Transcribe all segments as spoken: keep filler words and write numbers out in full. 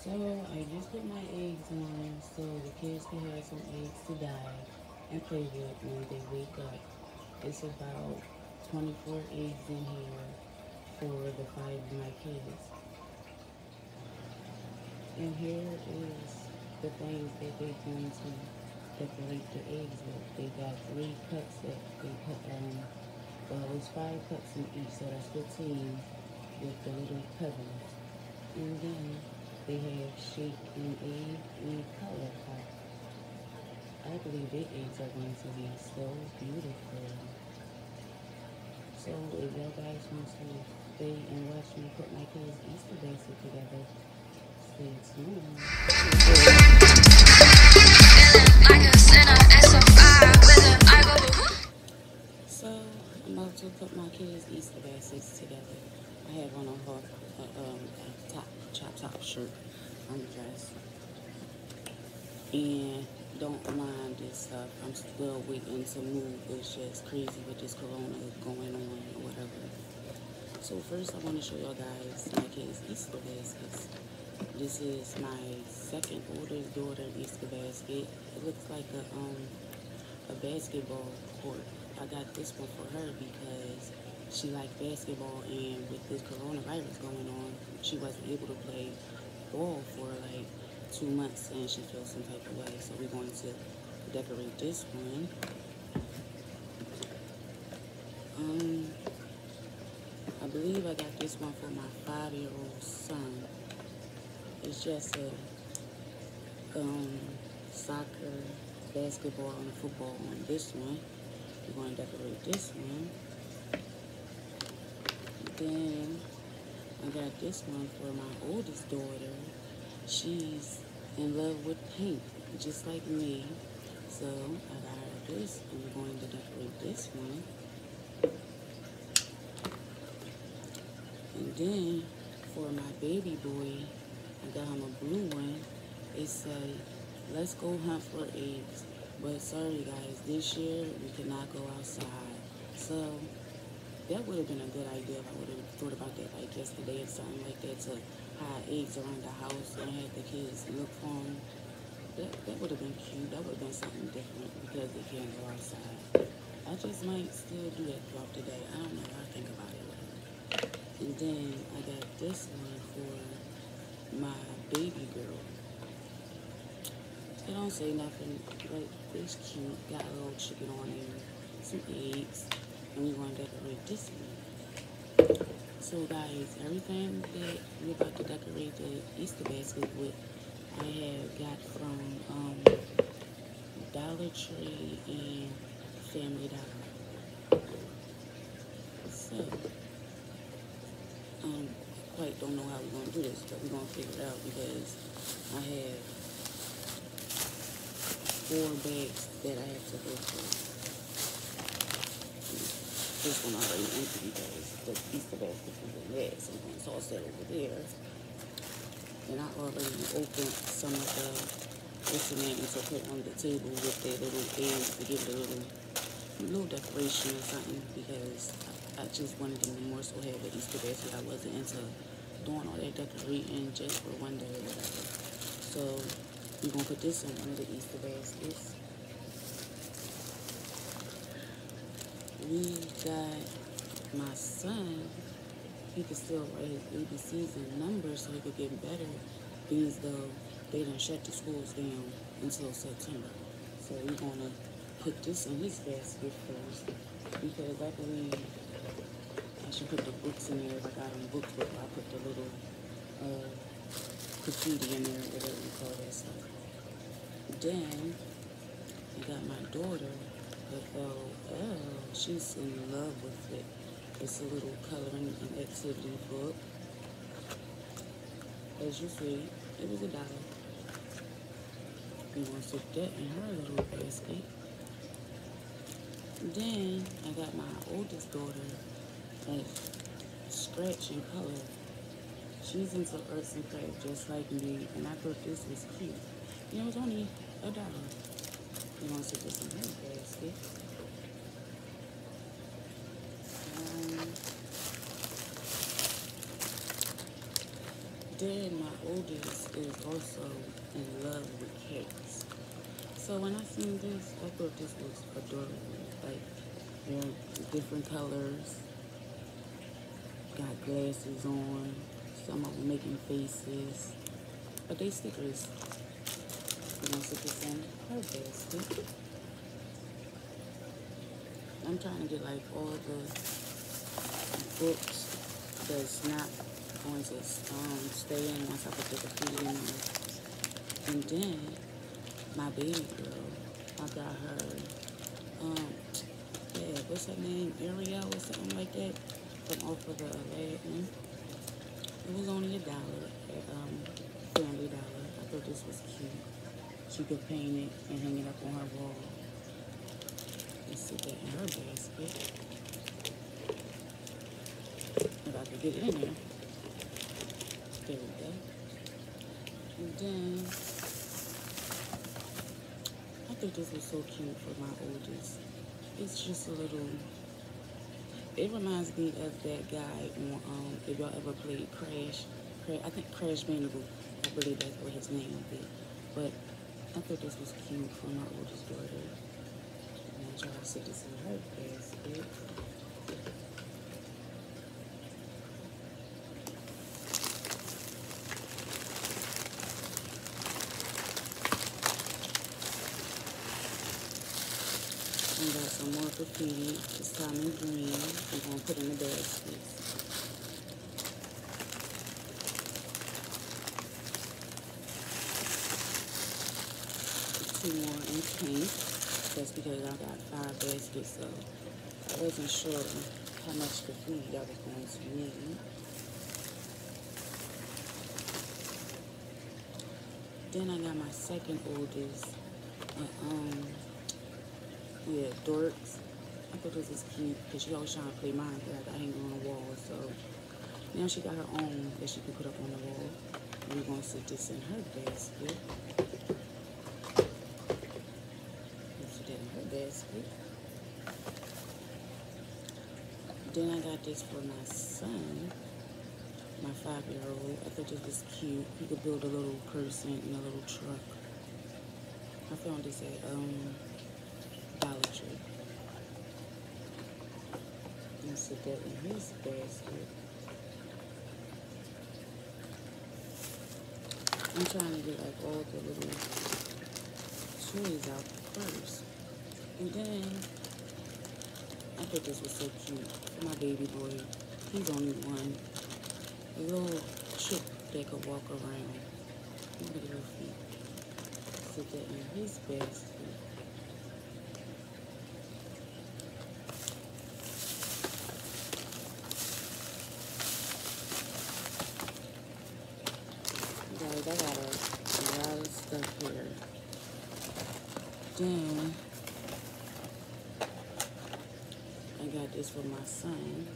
So I just put my eggs on so the kids can have some eggs to die and play with when they wake up. It's about twenty-four eggs in here for the five of my kids. And here is the things that they're going to decorate the eggs with. They got three cups that they put um well it's five cups in each, so that's fifteen with the little pebbles. And then they have shake and egg and color pop. I believe their eggs are going to be so beautiful. So if y'all guys want to stay and watch me put my kids' Easter basket together, stay tuned. So I'm about to put my kids' Easter baskets together. I have on a, hot, uh, um, a top, chop top shirt on the dress. And don't mind this stuff. I'm still waiting to move. It's just crazy with this corona going on or whatever. So first I want to show y'all guys my kids' Easter baskets. This is my second oldest daughter Easter basket. It looks like a um a basketball court. I got this one for her because she liked basketball, and with this coronavirus going on, she wasn't able to play ball for like two months and she feels some type of way. So we're going to decorate this one. Um, I believe I got this one for my five-year-old son. It's just a um, soccer, basketball, and football on this one. We're going to decorate this one. Then I got this one for my oldest daughter. She's in love with paint, just like me. So I got her this, and we're going to decorate this one. And then for my baby boy, I got him a blue one. It said, "Let's go hunt for eggs." But sorry guys, this year we could not go outside. So that would have been a good idea if I would have thought about that like yesterday or something like that, to hide eggs around the house and have the kids look for them. That, that would have been cute. That would have been something different because they can't go outside. I just might still do that throughout the day. I don't know. I think about it later. And then I got this one for my baby girl. It don't say nothing, like it's cute. Got a little chicken on there, some eggs, and we're going to decorate this one. So guys, everything that we're about to decorate the Easter basket with, I have got from um, Dollar Tree and Family Dollar. So, um, I quite don't know how we're going to do this, but we're going to figure it out because I have four bags that I have to go through. This one already empty because the Easter basket is in there, so I'm going to toss that over there. And I already opened some of the what's the name to put on the table with their little eggs to give it a little, little decoration or something, because I, I just wanted them to more so have the Easter basket. I wasn't into doing all that decorating just for one day or whatever. So we're going to put this in one of the Easter baskets. We got my son. He could still write his A B Cs and numbers so he could get better, being as though they done shut the schools down until September. So we're going to put this in his basket first, because I believe I should put the books in there. If I got him books, but I put the little uh, graffiti in there, whatever you call that stuff. Then I got my daughter, the L L. She's in love with it. It's a little coloring and activity book. As you see, it was a dollar. We want to put that in her little basket. Then I got my oldest daughter at Scratch and Color. She's into arts and crafts just like me, and I thought this was cute. You know, it was only a dollar. We want to put this in her basket. Then my oldest is also in love with cats. So when I seen this, I thought this was adorable. Like, they're different colors, got glasses on, some of them making faces, but they stickers. You know, stick this in her basket. I'm trying to get like all the books that's not going to um, stay in once I put the graffiti in there. And then my baby girl, I got her, um, yeah, what's her name, Ariel or something like that, from off of the Aladdin. It was only a dollar at um, Family Dollar. I thought this was cute. She could paint it and hang it up on her wall. And sit that in her basket. If I could get it in there. There we go. And then, I think this was so cute for my oldest. It's just a little, it reminds me of that guy on, um, if y'all ever played Crash, Crash, I think Crash Bandicoot, I believe that's what his name would be. But I thought this was cute for my oldest daughter. And I try to sit this in her basket. And got some more graffiti. This time in green. I'm going to put in the baskets. Two more in pink. That's because I got five baskets, so I wasn't sure how much graffiti I was going to need. Then I got my second oldest. Uh, um, Yeah, Dorks. I thought this was cute because she always trying to play Minecraft. I hang her on the wall, so now she got her own that she can put up on the wall. We're going to sit this in her basket. Put that in her basket. Then I got this for my son, my five-year-old. I thought this was cute. He could build a little person in a little truck. I found this at um, Dollar Tree. And sit that in his basket. I'm trying to get like all the little toys out first. And then I thought this was so cute for my baby boy. He's only one. A little chip that could walk around. Look at her feet. Sit that in his basket. Guys, I got a, a lot of stuff here. Then I got this for my son.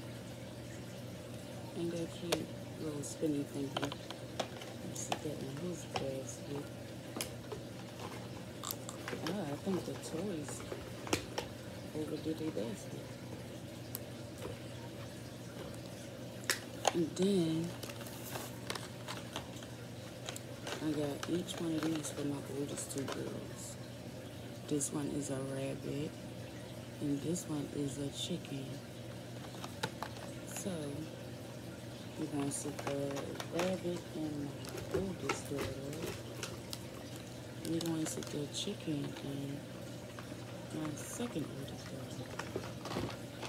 Ain't that cute? Little spinny thingy. Sit that in his basket. Ah, I think the toys overdid their basket. And then I got each one of these for my oldest two girls. This one is a rabbit, and this one is a chicken. So we're going to sit the rabbit in my oldest daughter. We're going to sit the chicken in my second oldest daughter.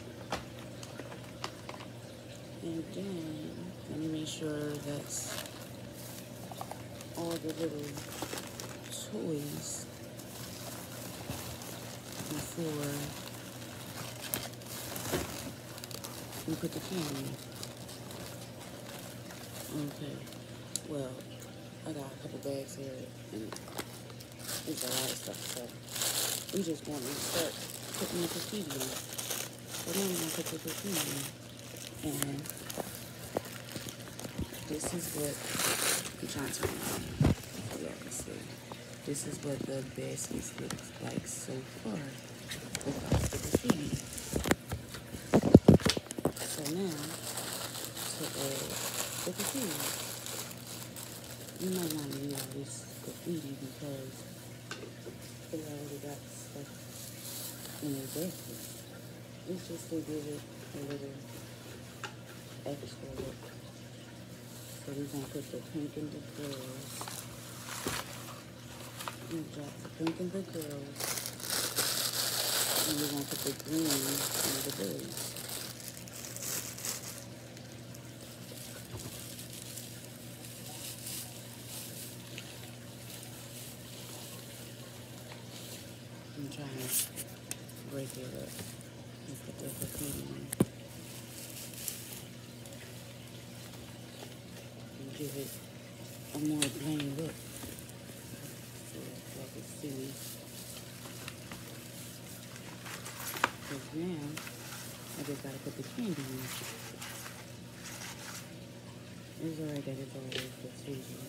And then let me make sure that's all the little toys before we put the can in. Okay, well, I got a couple bags here, and there's a lot of stuff, so we just want to start putting the graffiti in. So now we're going to put the graffiti in, and this is what, I'm trying to turn it on, so y'all can see. This is what the baskets look like so far without the graffiti. So now, to add the graffiti. You might not need all this graffiti because they already got stuff in their basket. It's just to give it a little extra look. So we're going to put the pink in the girls. We're going to drop the pink in the girls. And we're going to put the green in the boys. I'm trying to break it up and put the graffiti in. And give it a more plain look. So y'all can see. Because now, I just gotta put the candy in. It's alright that it's always the table.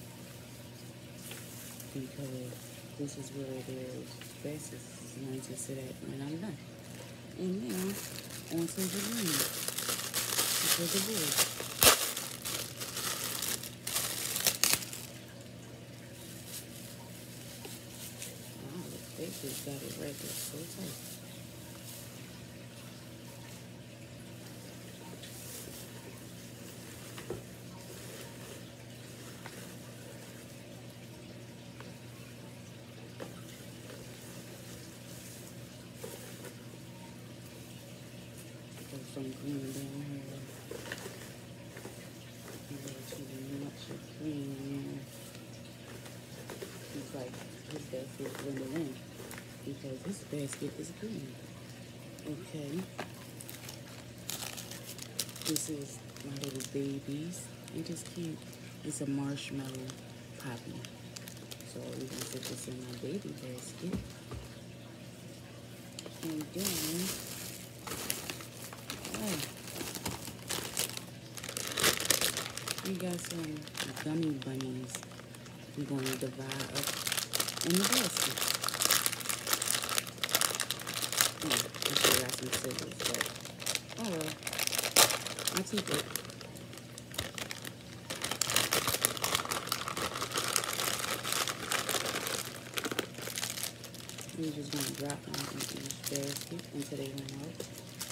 Because this is where their best is going to sit at when I'm done. And now, onto the room. For the boys. Wow, they just got it right there so tight. Some green down here. You go to the much of green in there. It's like his basket blended in because his basket is green. Okay. This is my little babies. Ain't this cute? It's a marshmallow poppy. So we're gonna put this in my baby basket. And then oh, we got some gummy bunnies we're going to divide up in the basket. Oh, I still got some scissors, but oh well, I'll keep it. We're just going to drop them in each basket until they run out.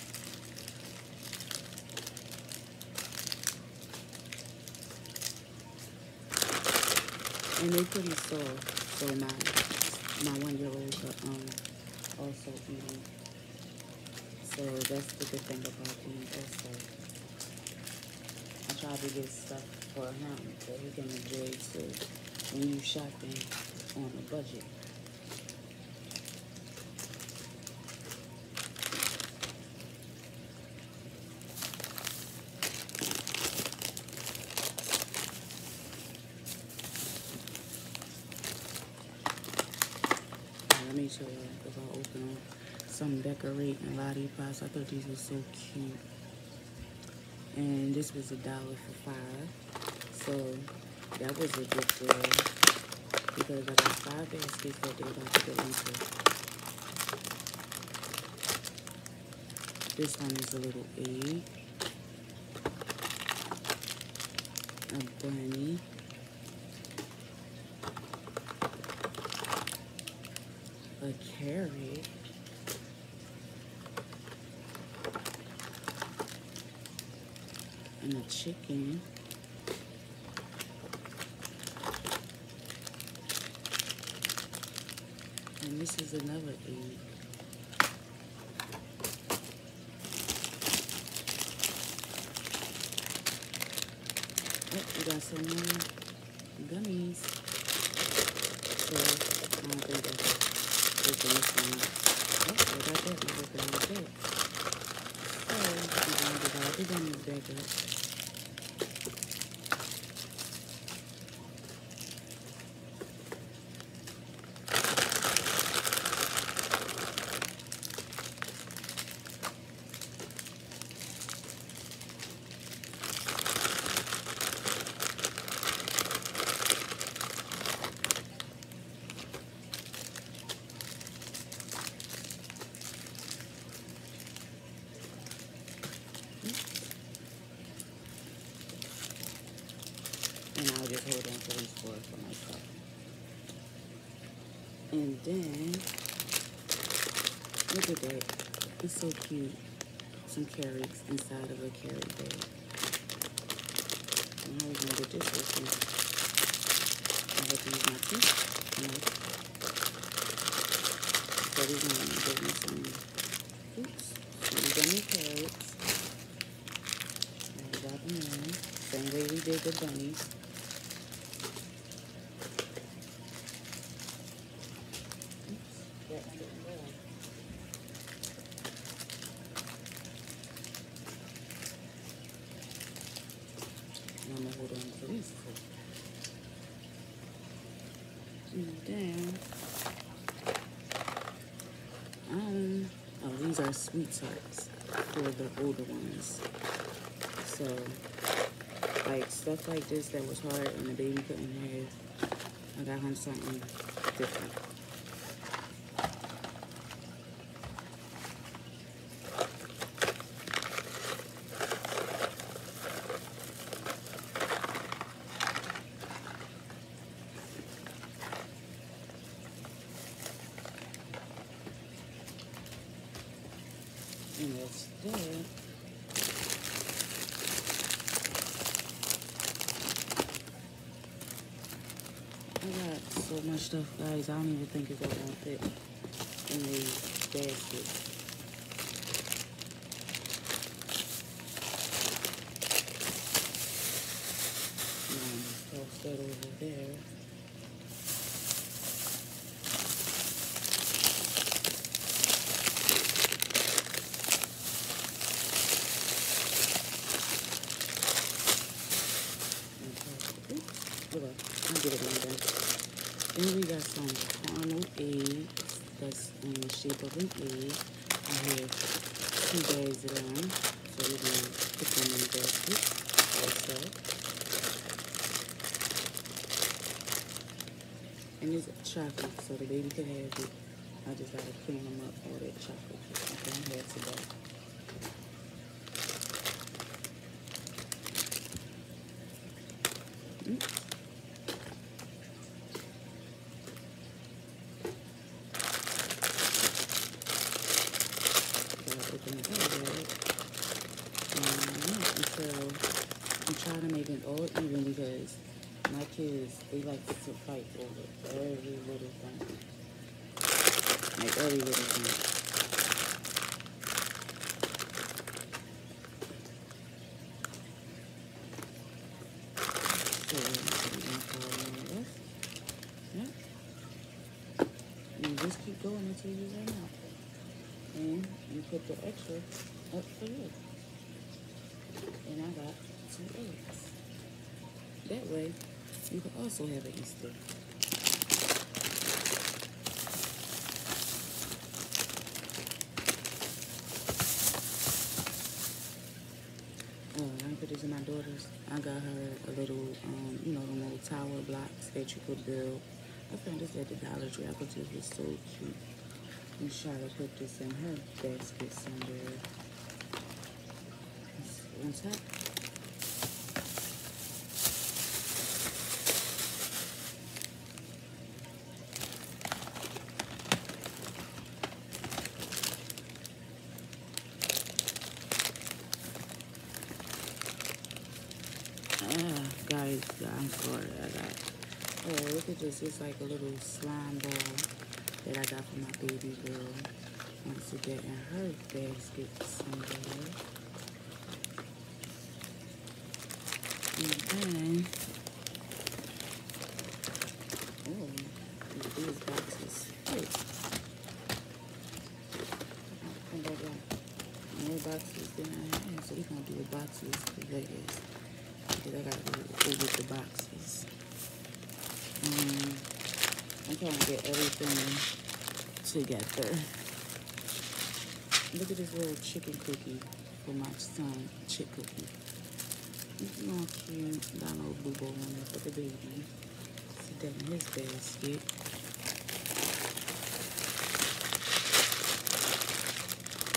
And they're pretty soft, so my my one year old could um also eat them. So that's the good thing about them also. I try to get stuff for him that he can enjoy too when you shopping on a budget. Let me show you if I open them. Some decorating lollipops. I thought these were so cute. And this was a dollar for five. So that was a good deal. Because I got five baskets that they're about to go into. This one is a little egg. A bunny. A carrot. And a chicken. And this is another egg. Oh, we got some more gummies. So, I don't think that's open this one up. Oh, I got that one open like that. So, we're going to divide the gummies back up. And I'll just hold on to these four for myself. And then, look at that. It's so cute. Some carrots inside of a carrot bag. And how are we going to get this open? I have to use my teeth. No. So we're going to give me some fruits. Some gummy carrots. And drop them in. Same way we did the bunnies. I'm gonna hold on to these two. And then, um, oh, these are sweet tarts for the older ones. So, like stuff like this that was hard and the baby couldn't have, I got him something different. And that's that. I got so much stuff, guys. I don't even think it's all gonna fit in these baskets. Um, toss that over there. Okay, I'll get it in there. Then we got some caramel eggs that's in the shape of an egg. I have two bags of them, so we're going to put them in the basket also. And it's chocolate, so the baby can have it. I just got to clean them up, all that chocolate. I don't have today. Mm. I'm trying to make it all even because my kids, they like to fight over every little thing. Like every little thing. So, I'm going to pour all of this. Yeah. You just keep going until you run out. And you put the extra up for you. And I got two eggs. That way, you can also have an Easter. Oh, I put this in my daughter's. I got her a little, um, you know, the little tower blocks that you could build. I found this at the Dollar Tree. I thought this was so cute. I'm trying to put this in her basket somewhere. On top. Ah, guys, I'm sorry. I got. Oh, look at this. It's like a little slime ball that I got for my baby girl. I want to get in her basket somewhere. And then, oh, these boxes. Hey. I think I got more boxes than I have, so we're going to do the boxes today. Because I got to go with the boxes. Um, I'm trying to get everything together. Look at this little chicken cookie for my son, chick cookie. It's not cute. Got no blue bowl on there for the baby. Sit that in his basket.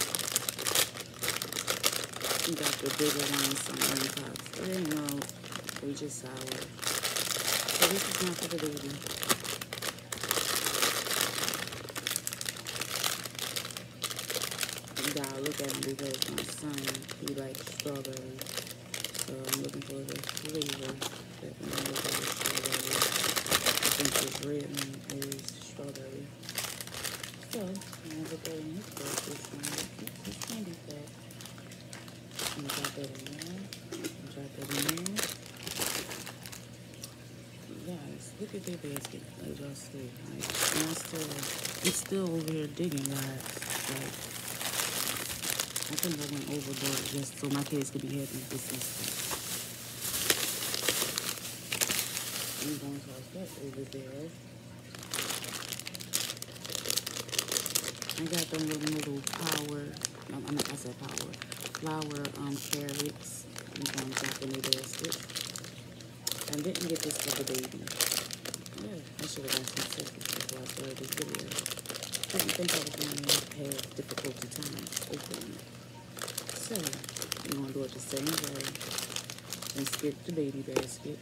We got the bigger ones, some ring pops. But you know, We just sour. So this is not for the baby. You gotta look at him because my son, he likes strawberry. So I'm looking for the flavor. Definitely look at the strawberry. I think this red one is strawberry. So I'm gonna look at in his basket. This candy pack. I'm gonna drop that in there. I'm gonna drop that in there. Guys, look at their basket. As y'all see, like, and I still, it's still over here digging, guys. Like, I think I went overboard just so my kids could be happy with this system. I'm going to toss that over there. I got them little, little power, um, I mean, I said power, flour um, carrots. I'm going to drop in the basket. I didn't get this for the baby. Yeah, I should have got some seconds before I started this video. Didn't think I was going to have difficulty times opening it. So, you're going to do it the same way and skip the baby basket.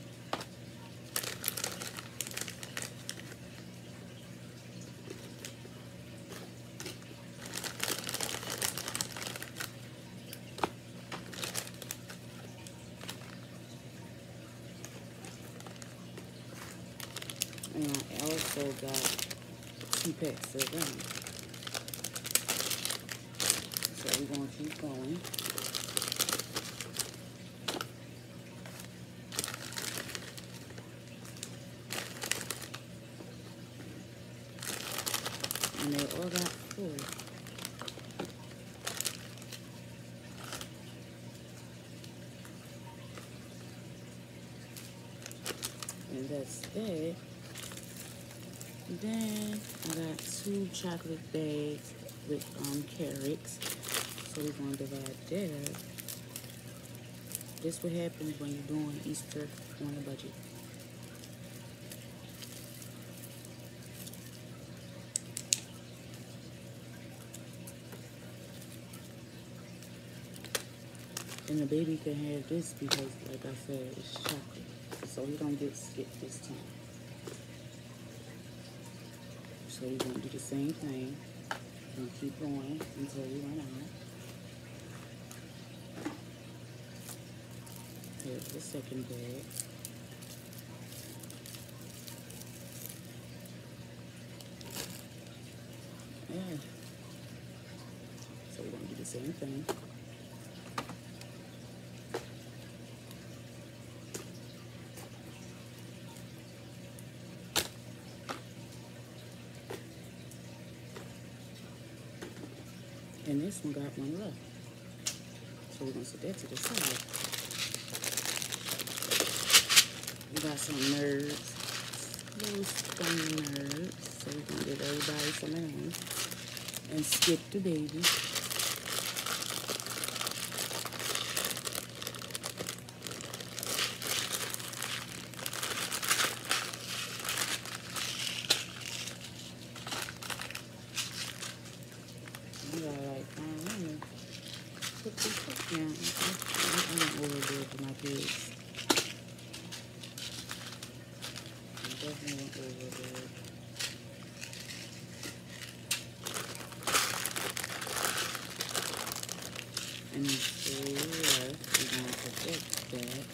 And I also got two packs of them. So we're going to keep going. And they all got full. And that's it. And then I got two chocolate bags with um, carrots. So we're going to divide that. This what happens when you're doing Easter on a budget. And the baby can have this because, like I said, it's chocolate. So he don't get skipped this time. So we're going to do the same thing. We're going to keep going until we run out. Here's the second bag. Yeah. So we're going to do the same thing. And this one got one left. So we're going to set that to the side. We got some nerds. Little stone nerds. So we're going to give everybody some of them. And skip the baby. Put this up down. I went overboard for my kids. I definitely went overboard. And still left. We're going to protect that.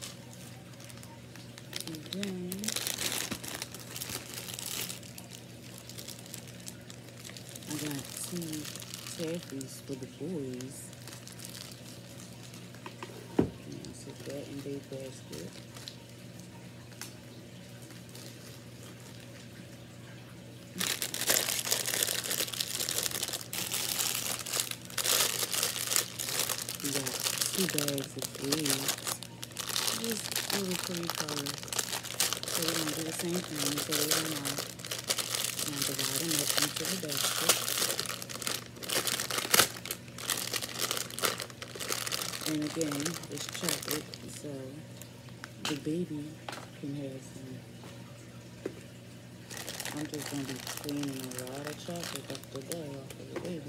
And then I got two taffies for the boys. That in their basket. We got two bags of eggs. Just really pretty color. So we're going to do the same thing until we run out. We're going to divide them up into the basket. And again, it's chocolate, so the baby can have some. I'm just going to be cleaning a lot of chocolate up the day off of the baby.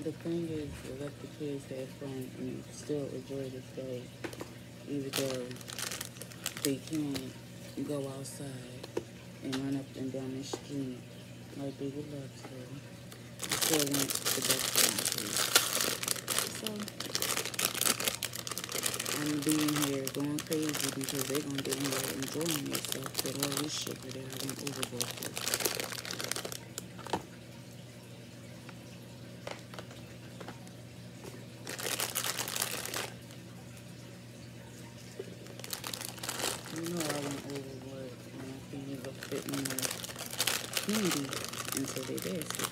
the thing is to let the kids have fun and still enjoy this day, even though they can't go outside and run up and down the street like they would love to. I still want the best for my kids. So I'm being here going crazy because they're gonna be in here enjoying themselves with all this sugar that I went overboard with. You know I went overboard when I can't even fit more candy into their basket.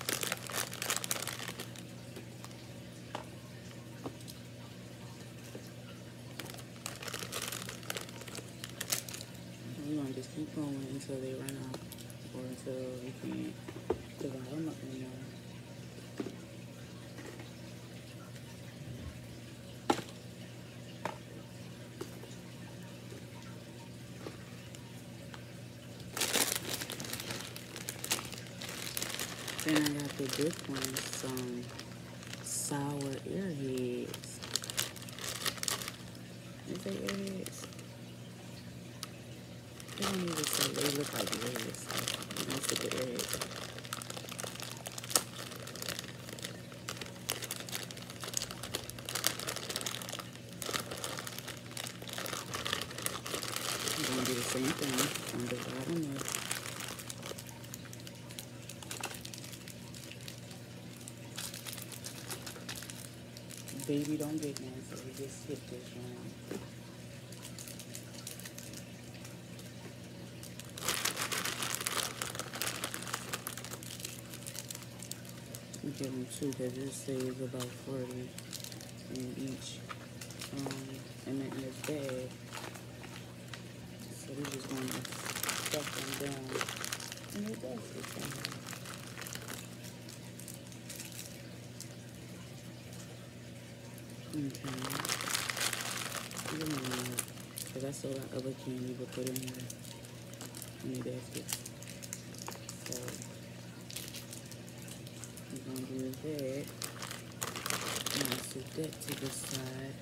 We're gonna just keep going until they run out or until we can't divide them up anymore. Then I got the good ones, some sour airheads. Is they airheads? They don't even say they look like airheads. So most of the airheads. I'm gonna do the same thing from the bottom up. Baby don't get none, so we just skip this round. We give them two because it saves about forty in each, um, and in this bag. So we're just going to stuff them down in the basket somehow. Okay. Because I still got other candy to put in here in the basket. So we're going to do that. And I'll set that to the side.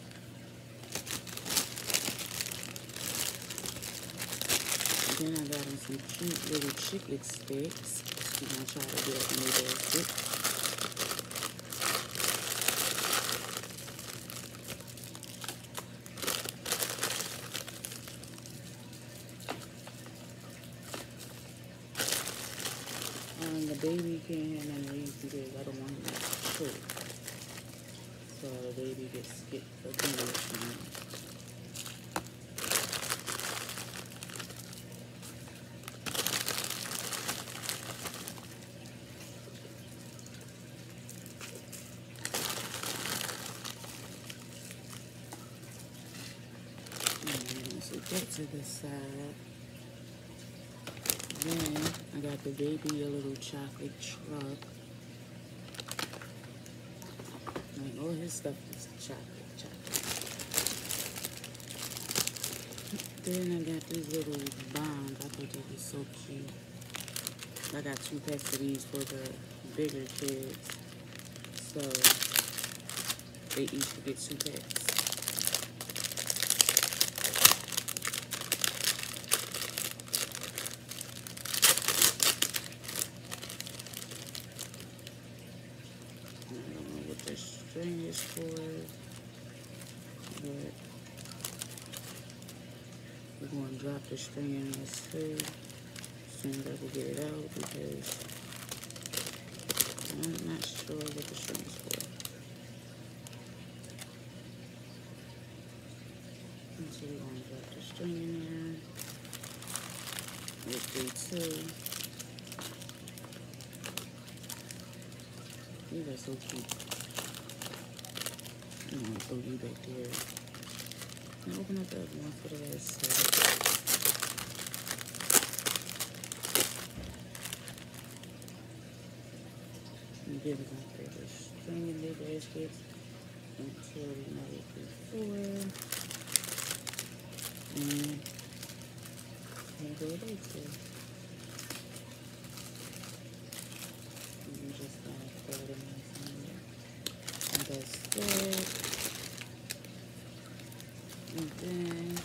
And then I got them some cute little chiclet sticks. We're going to try to get in the basket. Um, the baby can't have none of these because I don't want him to cook. So the baby gets skipped for dinner. And so get to the side. Then I got the baby a little chocolate truck. Like all his stuff is chocolate, chocolate. Then I got these little bombs. I thought they were so cute. I got two packs of these for the bigger kids. So they each get two packs. The string is for, but we're going to drop the string in this too as soon as I can get it out because I'm not sure what the string is for. And so we're going to drop the string in there with three, two. These are so cute. I'm going to throw you back there. And open up the other one for the last side. And then we're going to throw the string in their baskets until we know it before. And we'll go back there. And we're just going to throw them in there. that's that. And then,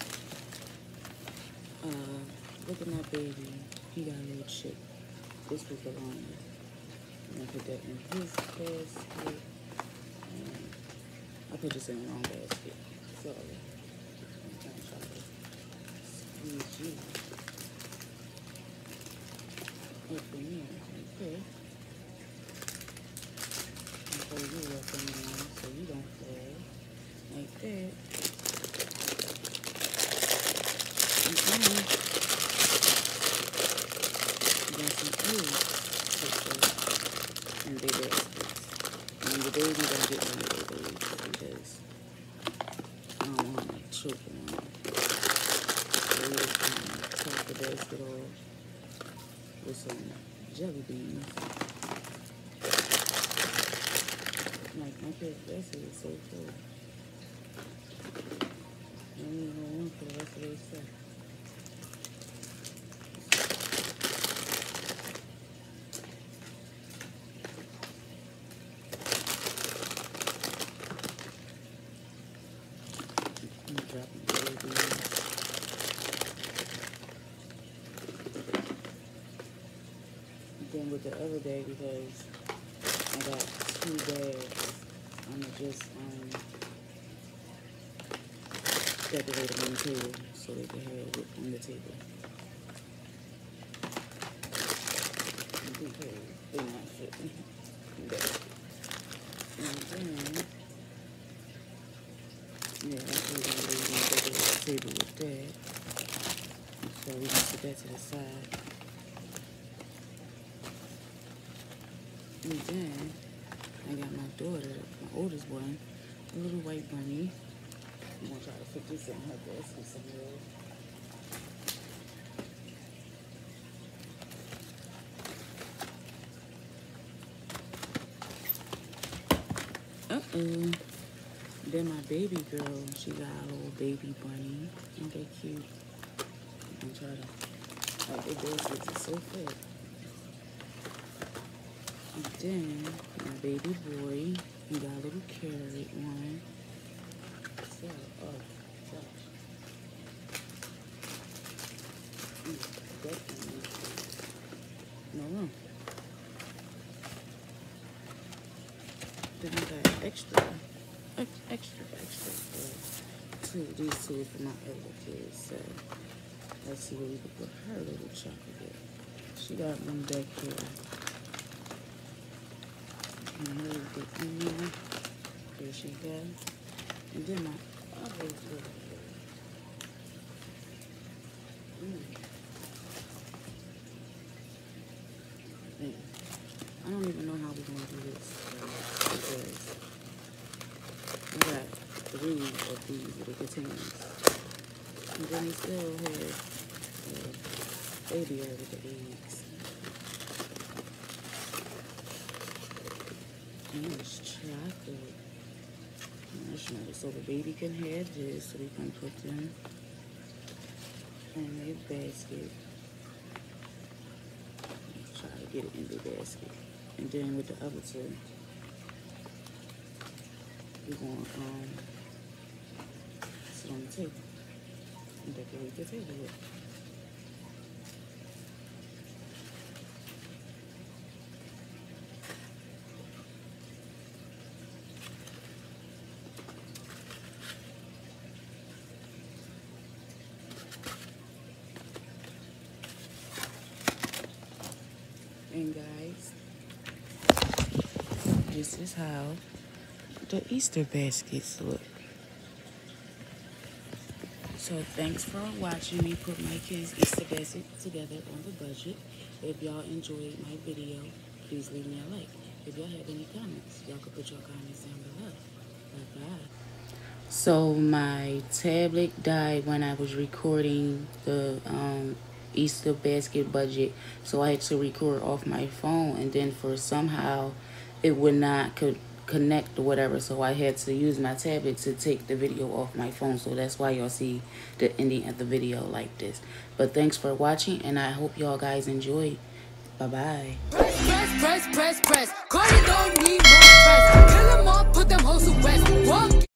uh, look at my baby. He got a little chip. This was the long one. I'm gonna put that in his basket. And I put this in the wrong basket. Sorry. I'm trying to try to squeeze you up in here. Okay. And throw you up in there so you don't fall. Like that. And then you got some eggs in big baskets. And the baby don't get one of their eggs because I don't want to choke on them. So we just um, top the basket off with some jelly beans. Like my kid's basket is so full. I don't even know one for the rest of their stuff. I'm dropping jelly beans. Then with the other day, because I got two bags, I'm gonna just um, decorate them on the table so they can have it on the table. Because they're not fitting. And then, yeah, that's what we're going to decorate the table with that. So we can put that to the side. And then I got my daughter, my oldest one, a little white bunny. I'm gonna try to put this in her basket somewhere. Uh-oh. Then my baby girl, she got a little baby bunny. Ain't that cute? I'm gonna try to, like, the baskets are so fit. And then my baby boy, he got a little carrot one. So, oh gosh. Mm, definitely no room. Then I got extra, extra, extra for two. These two for my other kids. So let's see where we can put her little chocolate. She got one back here. And her get in there. There she goes. And then my other little mm. Man, I don't even know how we're gonna do this because I got three of these little containers. And then they still have uh, baby out with the eggs. And it's chocolate. Marshmallow. So the baby can have this, so we can put them in their basket. Try to get it in their basket. And then with the other two, we're going to um, sit on the table and decorate the table with. And guys, this is how the Easter baskets look. So thanks for watching me put my kids' Easter basket together on the budget. If y'all enjoyed my video, please leave me a like. If y'all have any comments, y'all can put your comments down below. Bye-bye. So my tablet died when I was recording the um, Easter basket budget, so I had to record off my phone, and then for somehow it would not co connect or whatever, so I had to use my tablet to take the video off my phone. So that's why y'all see the ending of the video like this. But thanks for watching, and I hope y'all guys enjoyed. Bye bye. Press, press, press, press, press.